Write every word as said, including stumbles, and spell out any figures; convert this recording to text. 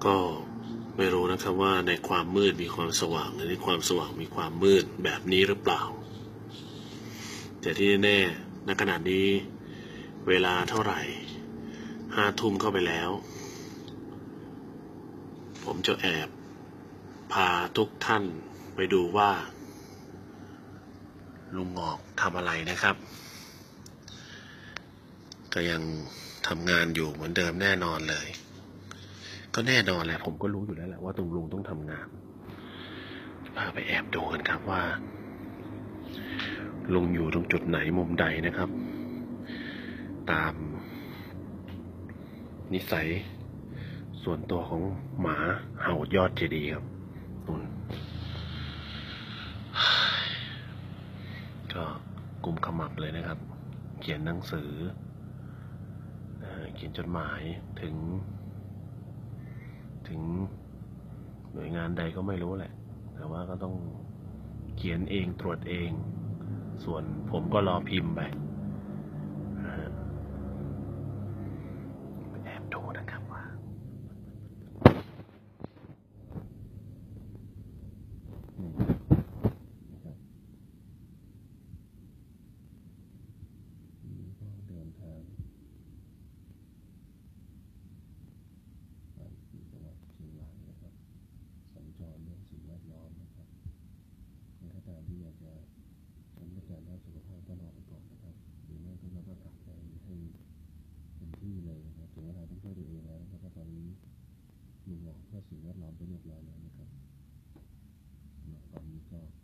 ก็ไม่รู้นะครับว่าในความมืดมีความสว่างหรือในความสว่างมีความมืดแบบนี้หรือเปล่าแต่ที่แน่ณขณะนี้เวลาเท่าไหร่ห้าทุ่มเข้าไปแล้วผมจะแอบพาทุกท่านไปดูว่าลุงหงอกทำอะไรนะครับก็ยังทำงานอยู่เหมือนเดิมแน่นอนเลยก็แน่นอนแหละผมก็รู้อยู่แล้วแหละว่าตรงลุงต้องทำงานพาไปแอบดูกันครับว่าลุงอยู่ตรงจุดไหนมุมใดนะครับตามนิสัยส่วนตัวของหมาเห่ายอดเจดีย์ครับนุ่นก็กุมขมับเลยนะครับเขียนหนังสือเขียนจดหมายถึงถึงหน่วยงานใดก็ไม่รู้แหละแต่ว่าก็ต้องเขียนเองตรวจเองส่วนผมก็รอพิมพ์ไปแอบดูนะครับว่าเดินทางจังหวัดเชียงรายนะครับสัญจรเรื่องสิ่งแวดล้อมนะครับในขณะที่อยากจะใช้บริการด้านสุขภาพต้องออกไปก่อนนะครับหรือไม่ก็เราก็กลับไปให้เต็มที่เลยนะครับถึงเวลาต้องช่วยตัวเองแล้วนะครับตอนนี้ลุงหงอกเพื่อสิ่งแวดล้อมไปเรียบร้อยแล้วนะครับตอนนี้ก็